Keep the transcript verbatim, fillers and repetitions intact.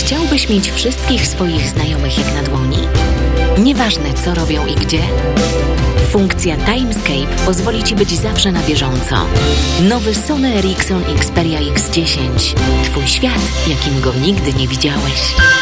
chciałbyś mieć wszystkich swoich znajomych jak na dłoni? Nieważne, co robią i gdzie. Funkcja Timescape pozwoli Ci być zawsze na bieżąco. Nowy Sony Ericsson Xperia X dziesięć. Twój świat, jakim go nigdy nie widziałeś.